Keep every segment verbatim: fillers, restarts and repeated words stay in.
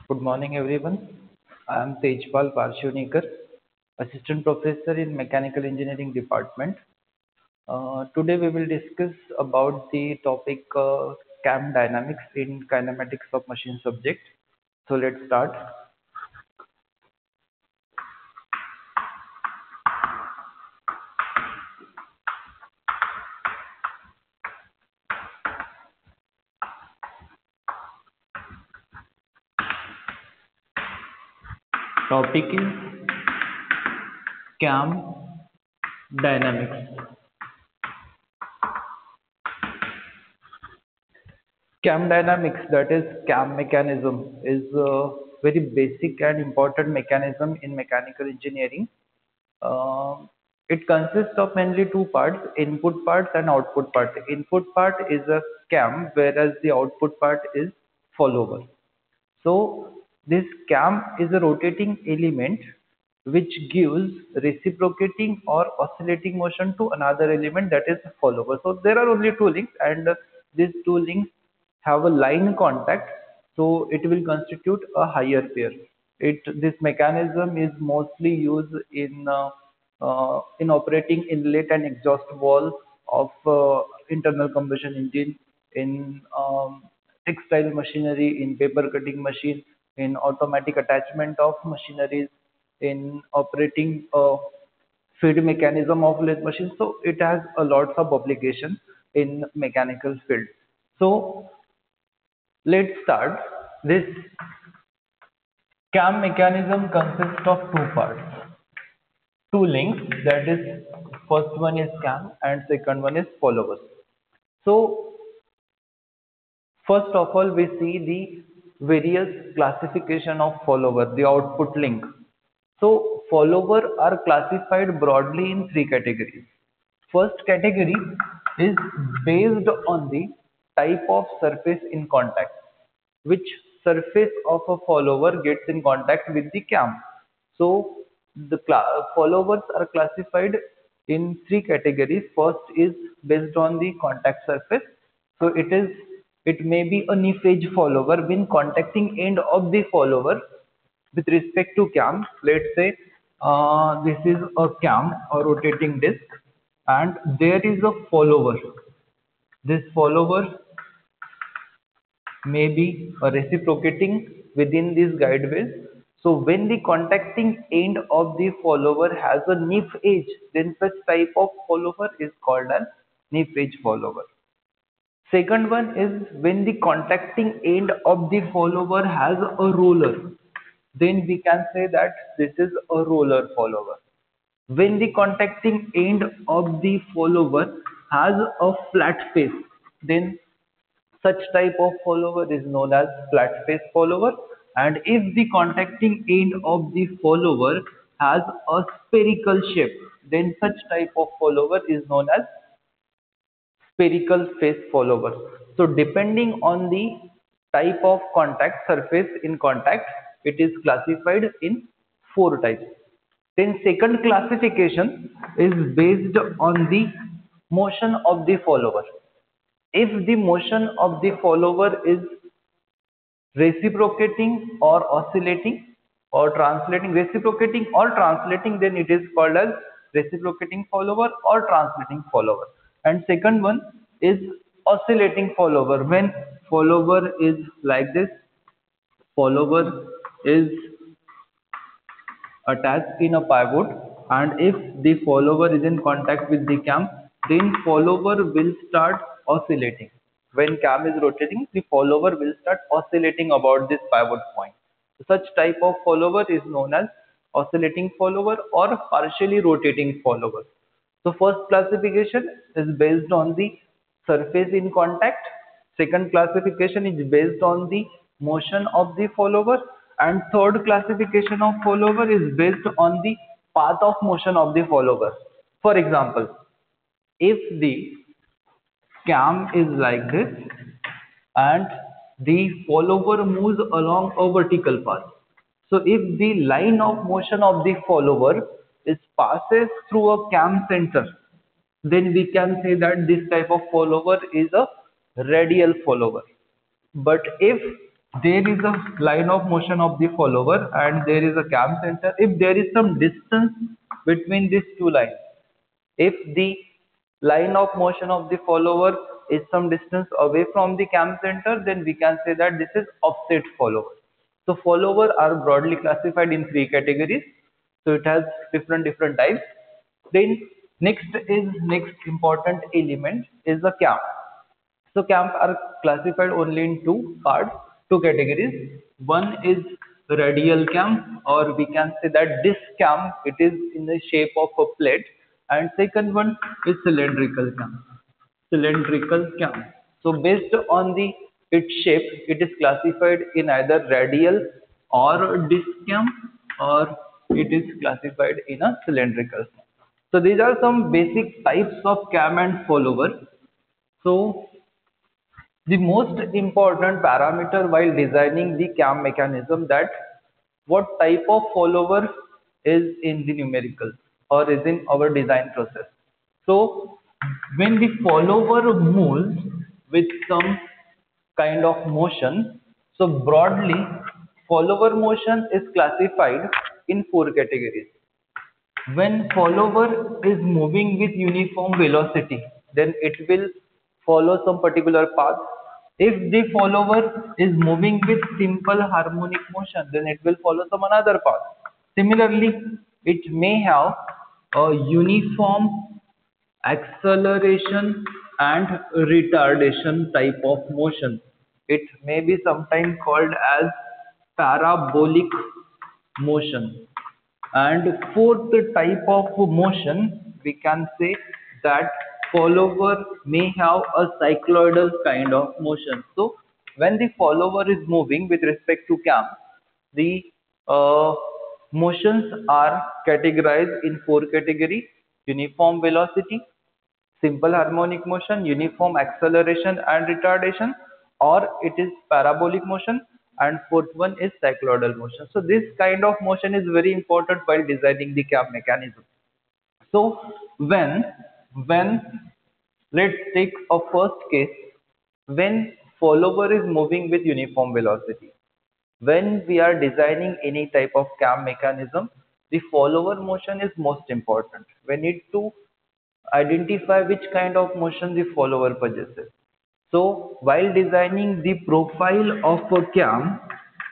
Good morning, everyone. I am Tejpal Parshivnikar, Assistant Professor in Mechanical Engineering Department. Uh, today we will discuss about the topic uh, cam dynamics in kinematics of machine subject. So let's start. Topic is cam dynamics. Cam dynamics, that is cam mechanism, is a very basic and important mechanism in mechanical engineering. Um, it consists of mainly two parts, input part and output part. The input part is a cam, whereas the output part is follower. So this cam is a rotating element which gives reciprocating or oscillating motion to another element, that is follower. So there are only two links, and these two links have a line contact, so it will constitute a higher pair. It this mechanism is mostly used in uh, uh, in operating inlet and exhaust valve of uh, internal combustion engine, in um, textile machinery, in paper cutting machine, in automatic attachment of machineries, in operating uh, feed mechanism of lathe machine. So it has a lot of application in mechanical field. So let's start. This cam mechanism consists of two parts, two links, that is first one is cam and second one is followers. So first of all, we see the various classification of follower, the output link. So follower are classified broadly in three categories. First category is based on the type of surface in contact. Which surface of a follower gets in contact with the cam. So the followers are classified in three categories. First is based on the contact surface. So it is it may be a knee edge follower when contacting end of the follower with respect to cam. Let's say uh, this is a cam or rotating disc, and there is a follower. This follower may be uh, reciprocating within these guideways. So when the contacting end of the follower has a nip edge, then such type of follower is called as nip edge follower. Second one is when the contacting end of the follower has a roller, then we can say that this is a roller follower. When the contacting end of the follower has a flat face, then such type of follower is known as flat face follower. And if the contacting end of the follower has a spherical shape, then such type of follower is known as spherical face follower. So depending on the type of contact surface in contact, it is classified in four types. Then second classification is based on the motion of the follower. If the motion of the follower is reciprocating or oscillating or translating, reciprocating or translating, then it is called as reciprocating follower or translating follower. And second one is oscillating follower. When follower is like this, follower is attached in a pivot, and if the follower is in contact with the cam, then follower will start oscillating. When cam is rotating, the follower will start oscillating about this pivot point. Such type of follower is known as oscillating follower or partially rotating follower. So first classification is based on the surface in contact. Second classification is based on the motion of the follower, and third classification of follower is based on the path of motion of the follower. For example, if the cam is like this and the follower moves along a vertical path. So if the line of motion of the follower is passes through a cam center, then we can say that this type of follower is a radial follower. But if there is a line of motion of the follower and there is a cam center. If there is some distance between these two lines, if the line of motion of the follower is some distance away from the cam center, then we can say that this is offset follower. So follower are broadly classified in three categories. So it has different different types. Then next is next important element is the cam. So camp are classified only in two parts, two categories. One is radial cam, or we can say that disc cam. It is in the shape of a plate, and second one is cylindrical cam. Cylindrical cam. So based on the its shape, it is classified in either radial or disc cam, or it is classified in a cylindrical cam. So these are some basic types of cam and follower. So the most important parameter while designing the cam mechanism, that what type of follower is in the numerical or is in our design process. So when the follower moves with some kind of motion, so broadly follower motion is classified in four categories. When follower is moving with uniform velocity, then it will follow some particular path. If the follower is moving with simple harmonic motion, then it will follow some another path. Similarly, it may have a uniform acceleration and retardation type of motion. It may be sometimes called as parabolic motion. And fourth type of motion, we can say that follower may have a cycloidal kind of motion. So when the follower is moving with respect to cam, the uh, motions are categorized in four categories: uniform velocity, simple harmonic motion, uniform acceleration and retardation, or it is parabolic motion, and fourth one is cycloidal motion. So this kind of motion is very important while designing the cam mechanism. So when when let's take a first case, when follower is moving with uniform velocity. When we are designing any type of cam mechanism, the follower motion is most important. We need to identify which kind of motion the follower possesses. So while designing the profile of a cam,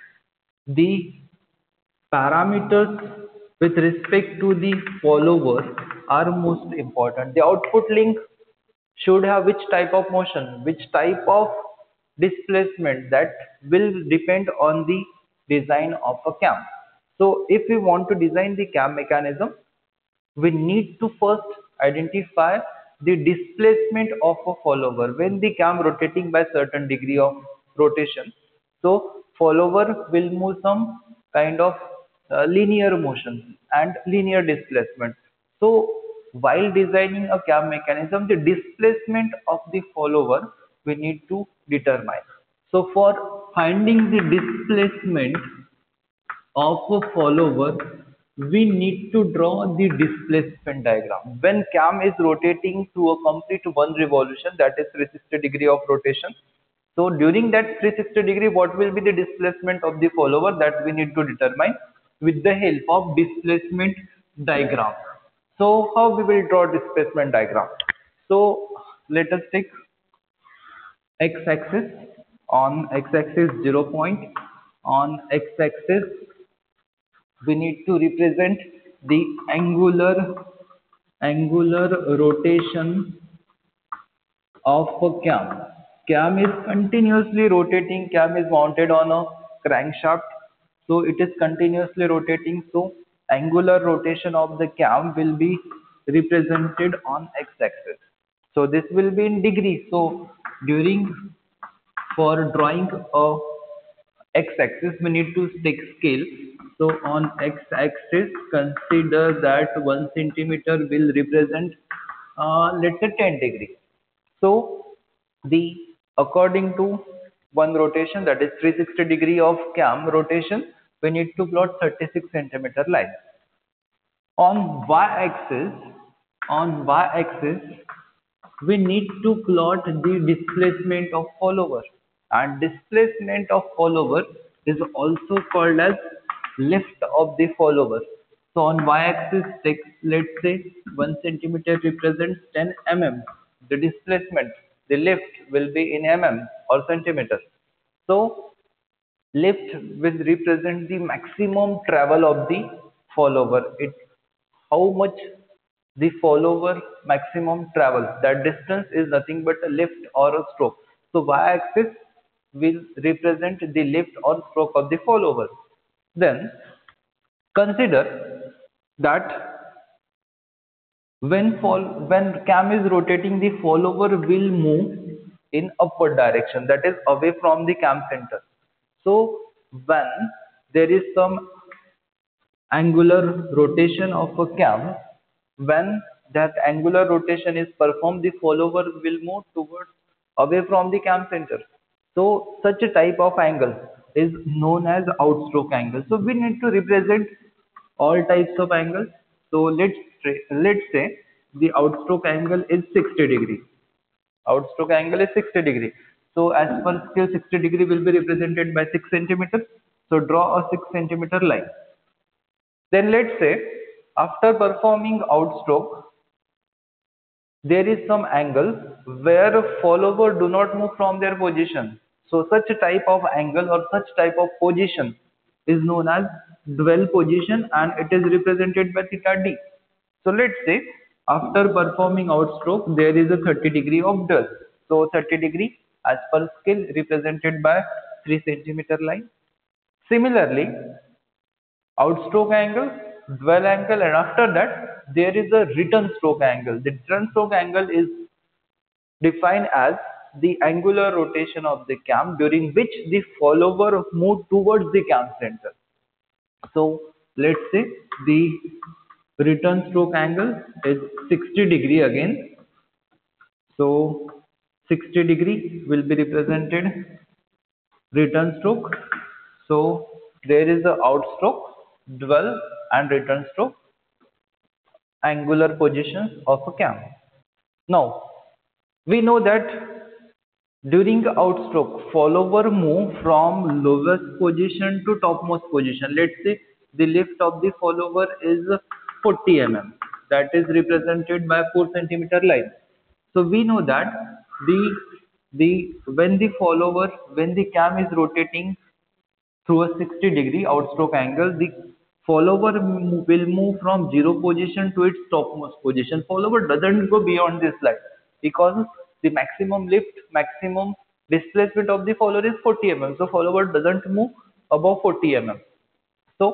the parameters with respect to the follower are most important. The output link should have which type of motion, which type of displacement, that will depend on the design of a cam. So if we want to design the cam mechanism, we need to first identify the displacement of a follower when the cam rotating by certain degree of rotation. So follower will move some kind of uh, linear motion and linear displacement. So while designing a cam mechanism, the displacement of the follower we need to determine. So for finding the displacement of a follower, we need to draw the displacement diagram. When cam is rotating to a complete one revolution, that is three hundred sixty degree of rotation. So during that three hundred sixty degree, what will be the displacement of the follower, that we need to determine with the help of displacement diagram. So how we will draw displacement diagram? So let us take x-axis. On x-axis zero point, on x-axis we need to represent the angular angular rotation of a cam. Cam is continuously rotating. Cam is mounted on a crankshaft, so it is continuously rotating. So angular rotation of the cam will be represented on x-axis. So this will be in degrees. So during for drawing a x-axis, we need to take scale. So on x-axis, consider that one centimeter will represent, uh, let's say, ten degree. So the according to one rotation, that is three hundred sixty degree of cam rotation, we need to plot thirty-six centimeter line. On y-axis, on y-axis, we need to plot the displacement of follower. and displacement of follower is also called as lift of the follower. So on y-axis, take, let's say one centimeter represents ten millimeters. The displacement, the lift will be in mm or centimeter. So lift will represent the maximum travel of the follower. It how much the follower maximum travel. That distance is nothing but a lift or a stroke. So y-axis will represent the lift or stroke of the follower. Then consider that when fall, when cam is rotating, the follower will move in upward direction, that is away from the cam center. So when there is some angular rotation of a cam, when that angular rotation is performed, the follower will move towards away from the cam center. So such a type of angle is known as outstroke angle. So we need to represent all types of angles. So let's let's say the outstroke angle is sixty degree. Outstroke angle is sixty degree. So as per scale, sixty degree will be represented by six centimeters. So draw a six centimeter line. Then let's say after performing outstroke, there is some angle where follower do not move from their position. So such a type of angle or such type of position is known as dwell position, and it is represented by theta d. So let's say after performing outstroke, there is a thirty degree of dwell. So thirty degree as per scale represented by three centimeter line. Similarly, outstroke angle, dwell angle, and after that there is a return stroke angle. The return stroke angle is defined as the angular rotation of the cam during which the follower move towards the cam center. So let's say the return stroke angle is sixty degree again. So sixty degree will be represented return stroke. So there is a outstroke, dwell, and return stroke angular positions of a cam. Now we know that during outstroke, follower move from lowest position to topmost position. Let's say the lift of the follower is forty millimeters. That is represented by four centimeter line. So we know that the the when the follower when the cam is rotating through a sixty degree outstroke angle, the follower will move from zero position to its topmost position. Follower doesn't go beyond this line because the maximum lift, maximum displacement of the follower is forty millimeters. So follower doesn't move above forty millimeters. So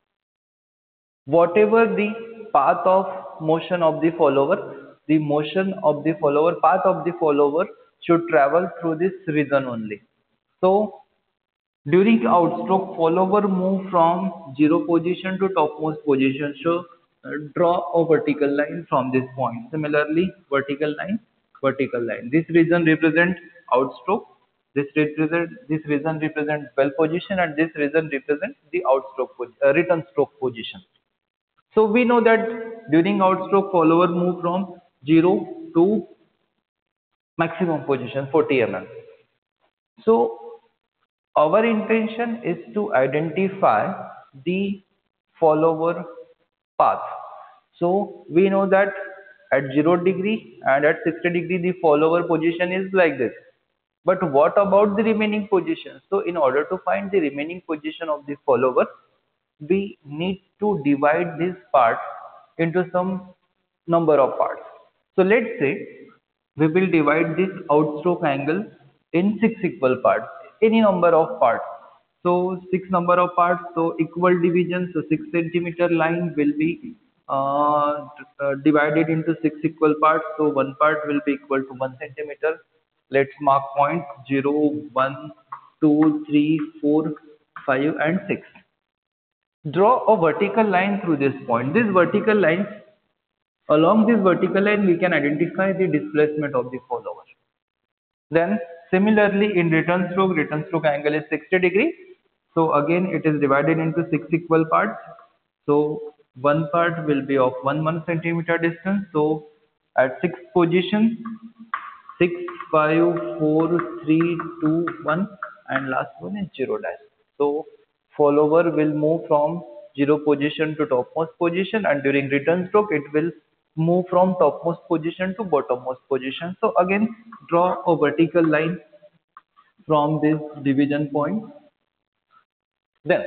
whatever the path of motion of the follower, the motion of the follower, path of the follower should travel through this region only. So during outstroke, follower move from zero position to topmost position. So uh, draw a vertical line from this point. Similarly, vertical line, vertical line. This region represents outstroke. This represent this region represents dwell position, and this region represents the outstroke uh, return stroke position. So we know that during outstroke, follower move from zero to maximum position forty millimeters. So our intention is to identify the follower path. So we know that at zero degree and at sixty degree the follower position is like this. But what about the remaining positions? So in order to find the remaining position of the follower, we need to divide this part into some number of parts. So let's say we will divide this outstroke angle in six equal parts, any number of parts. So six number of parts, so equal division. So six centimeter line will be uh, uh, divided into six equal parts. So one part will be equal to one centimeter. Let's mark points zero, one, two, three, four, five, and six. Draw a vertical line through this point. This vertical line, along this vertical line, we can identify the displacement of the follower. Then similarly in return stroke, return stroke angle is sixty degree. So again it is divided into six equal parts. So one part will be of one one centimeter distance. So at sixth position, six, five, four, three, two, one, and last one is zero dash. So follower will move from zero position to topmost position, and during return stroke it will move from topmost position to bottommost position. So again, draw a vertical line from this division point. Then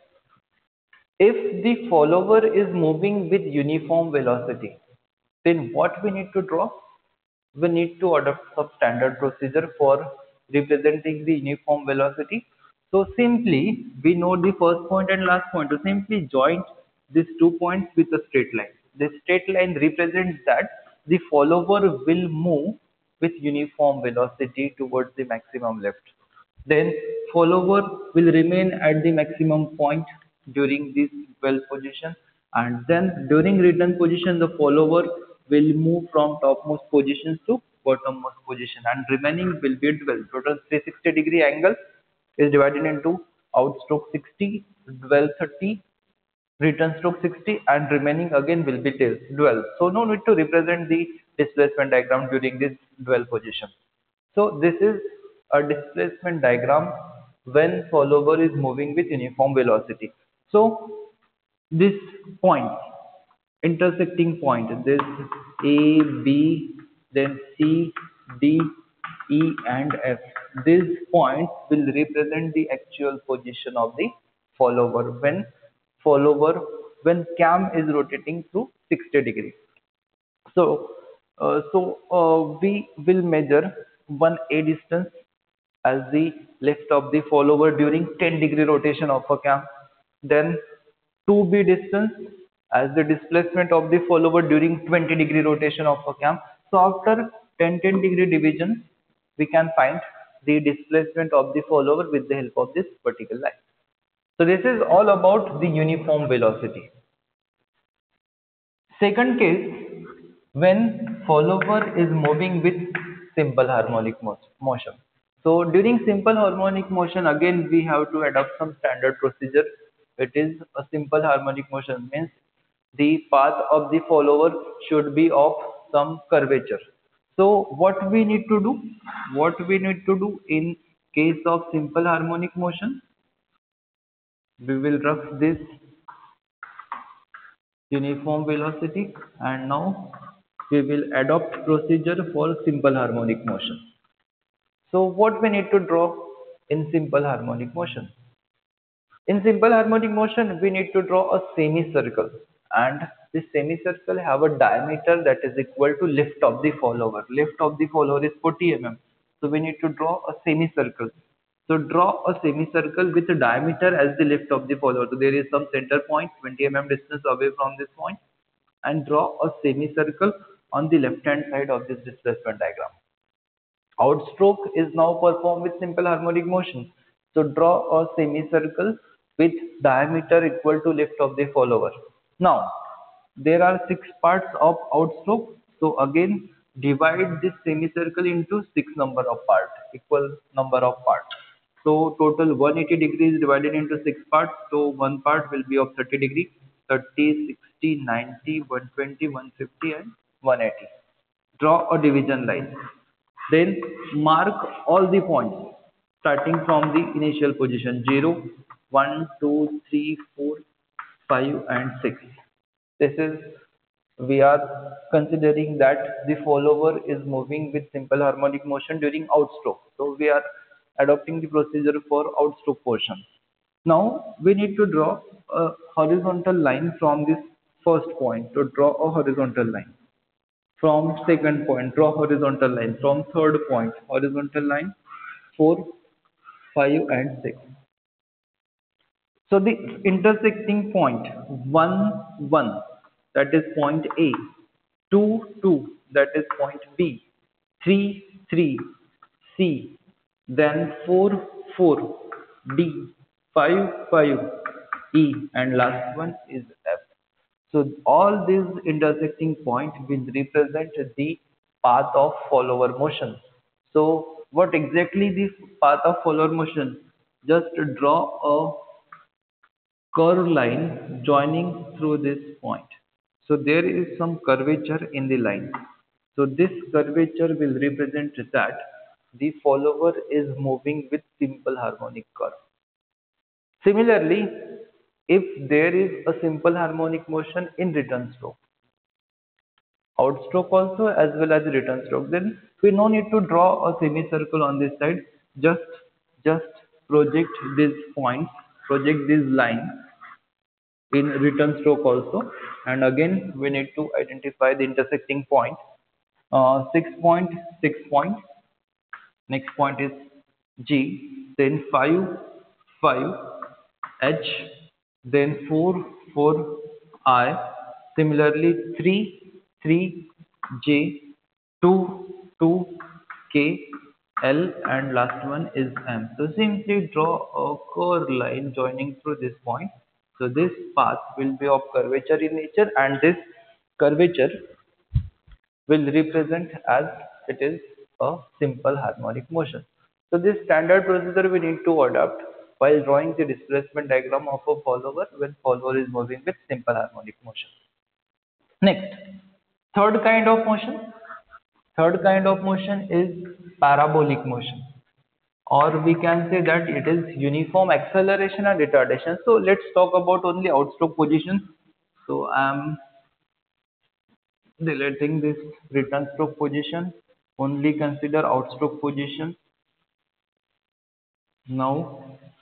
if the follower is moving with uniform velocity, then what we need to draw? We need to adopt some standard procedure for representing the uniform velocity. So simply, we know the first point and last point. To simply join these two points with a straight line. The straight line represents that the follower will move with uniform velocity towards the maximum left. Then follower will remain at the maximum point during this dwell position, and then during return position the follower will move from topmost positions to bottommost position, and remaining will be dwell. Total three hundred sixty degree angle is divided into outstroke sixty, dwell thirty, return stroke sixty, and remaining again will be tail dwell. So no need to represent the displacement diagram during this dwell position. So this is a displacement diagram when follower is moving with uniform velocity. So this point, intersecting point, this A, B, then C, D, E and F. These points will represent the actual position of the follower when follower when cam is rotating through sixty degrees. So, uh, so uh, we will measure one A distance as the left of the follower during ten degree rotation of a cam. Then two B distance as the displacement of the follower during twenty degree rotation of a cam. So after ten ten degree division, we can find the displacement of the follower with the help of this vertical line. So this is all about the uniform velocity. Second case, when follower is moving with simple harmonic mo- motion. So during simple harmonic motion, again we have to adopt some standard procedure. It is a simple harmonic motion, means the path of the follower should be of some curvature. So what we need to do? What we need to do in case of simple harmonic motion? We will rough this uniform velocity, and now we will adopt procedure for simple harmonic motion. So what we need to draw in simple harmonic motion? In simple harmonic motion, we need to draw a semicircle, and this semicircle have a diameter that is equal to lift of the follower. Lift of the follower is forty millimeters. So we need to draw a semicircle. So draw a semicircle with a diameter as the lift of the follower. So there is some center point twenty millimeters distance away from this point, and draw a semicircle on the left hand side of this displacement diagram. Outstroke is now performed with simple harmonic motion. So draw a semicircle with diameter equal to lift of the follower. Now there are six parts of outstroke. So again divide this semicircle into six number of parts, equal number of parts. So total one hundred eighty degrees divided into six parts. So one part will be of thirty degree, thirty, sixty, ninety, one twenty, one fifty and one eighty. Draw a division line. Then mark all the points starting from the initial position zero, one, two, three, four, five and six. This is, we are considering that the follower is moving with simple harmonic motion during outstroke. So we are adopting the procedure for outstroke portion. Now we need to draw a horizontal line from this first point. To draw a horizontal line from second point, draw horizontal line from third point, horizontal line four, five and six. So the intersecting point one, one, that is point A, two, two, that is point B, three, three, C, then four, four, D, five, five, E, and last one is F. So all these intersecting points will represent the path of follower motion. So what exactly the path of follower motion? Just draw a curved line joining through this point. So there is some curvature in the line. So this curvature will represent that the follower is moving with simple harmonic curve. Similarly, if there is a simple harmonic motion in return stroke, outstroke also as well as return stroke, then we no need to draw a semicircle on this side. Just just project these points, project these lines in return stroke also, and again we need to identify the intersecting point. Uh, six point, six point. Next point is G, then five, five, H, then four, four, I. Similarly, three, three, J, two, two, K, L, and last one is M. So simply draw a curved line joining through this point. So this path will be of curvature in nature, and this curvature will represent as it is a simple harmonic motion. So this standard procedure we need to adopt while drawing the displacement diagram of a follower when follower is moving with simple harmonic motion. Next, third kind of motion. Third kind of motion is parabolic motion, or we can say that it is uniform acceleration and retardation. So let's talk about only outstroke position. So I am deleting this return stroke position, only consider outstroke position. Now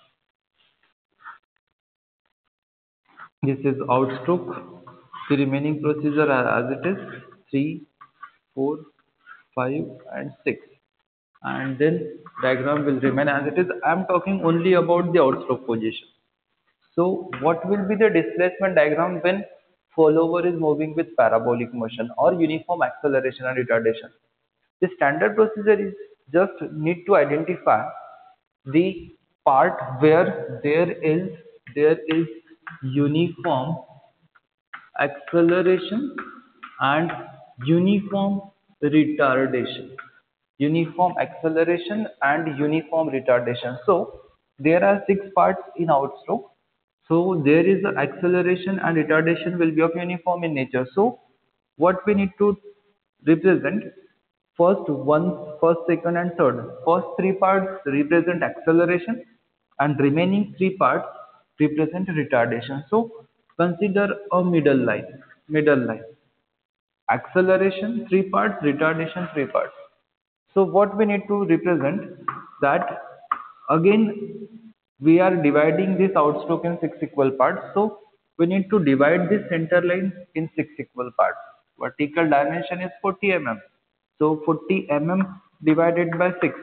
this is outstroke, the remaining procedure are as it is three, four, five and six, and then diagram will remain as it is. I am talking only about the outstroke position. So what will be the displacement diagram when follower is moving with parabolic motion or uniform acceleration and retardation? The standard procedure is just need to identify the part where there is there is uniform acceleration and uniform retardation. Uniform acceleration and uniform retardation. So there are six parts in outstroke. So there is a acceleration and retardation will be of uniform in nature. So what we need to represent, first one, first, second and third. First three parts represent acceleration and remaining three parts represent retardation. So consider a middle line, middle line. Acceleration three parts, retardation three parts. So what we need to represent that, again we are dividing this outstroke in six equal parts. So we need to divide this center line in six equal parts. Vertical dimension is forty millimeters. So forty millimeters divided by six.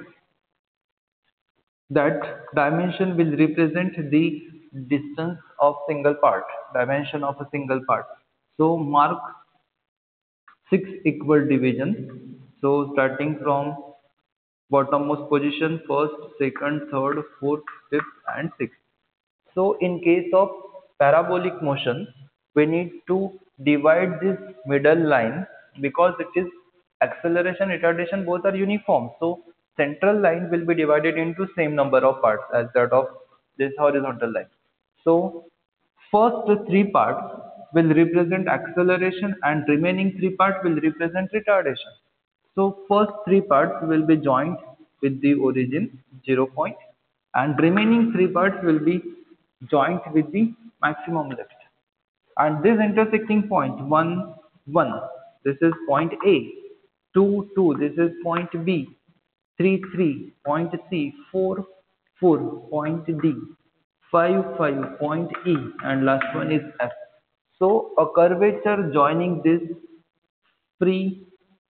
That dimension will represent the distance of single part, dimension of a single part. So mark six equal divisions. So starting from bottommost position, first, second, third, fourth, fifth and sixth. So in case of parabolic motion, we need to divide this middle line because it is acceleration, retardation both are uniform. So central line will be divided into same number of parts as that of this horizontal line. So first three parts will represent acceleration and remaining three parts will represent retardation. So first three parts will be joined with the origin zero point and remaining three parts will be joined with the maximum lift. And this intersecting point one, one, this is point A, two, two, this is point B, three, three, point C, four, four, point D, five, five, point E, and last one is F. So a curvature joining this three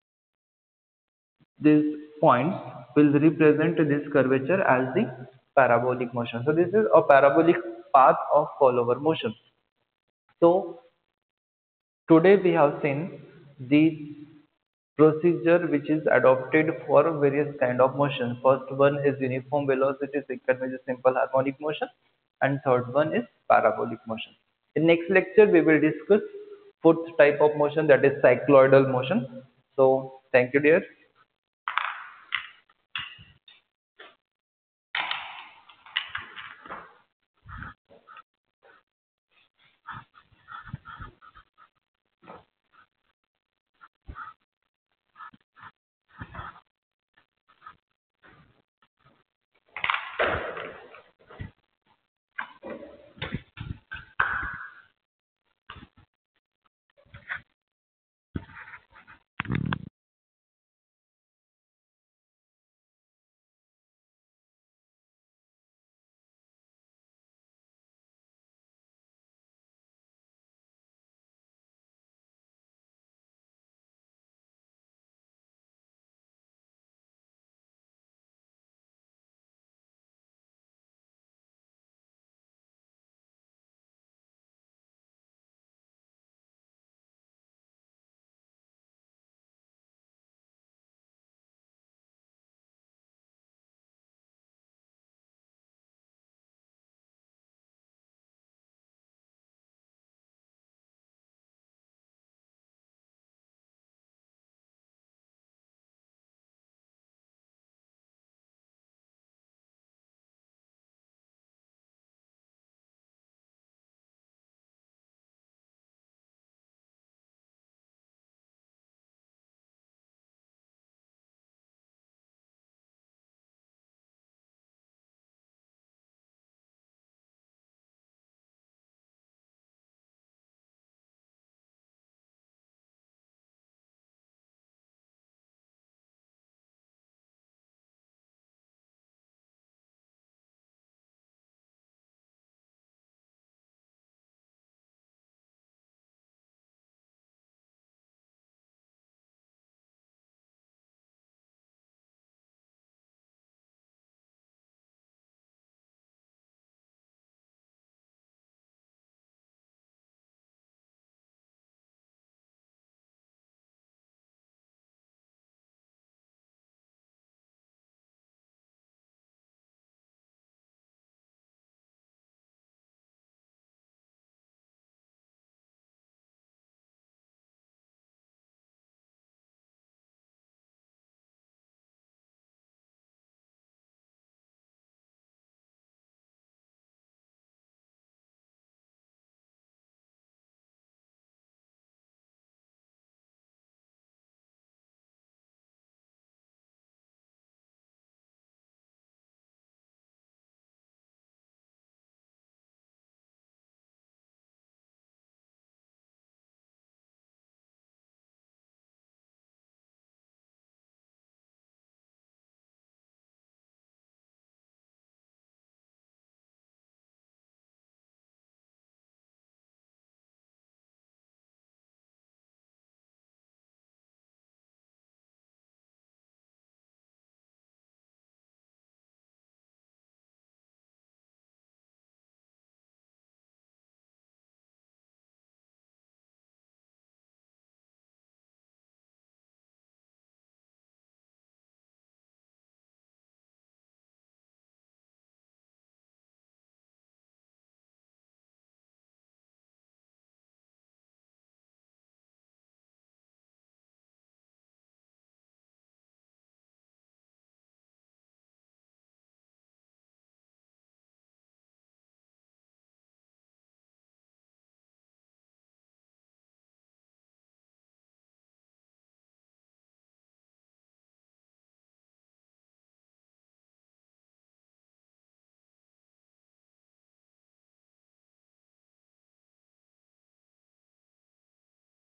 these points will represent this curvature as the parabolic motion. So this is a parabolic path of follower motion. So today we have seen the procedure which is adopted for various kind of motion. First one is uniform velocity, second one is simple harmonic motion, and third one is parabolic motion. In next lecture we will discuss fourth type of motion, that is cycloidal motion. So thank you dear.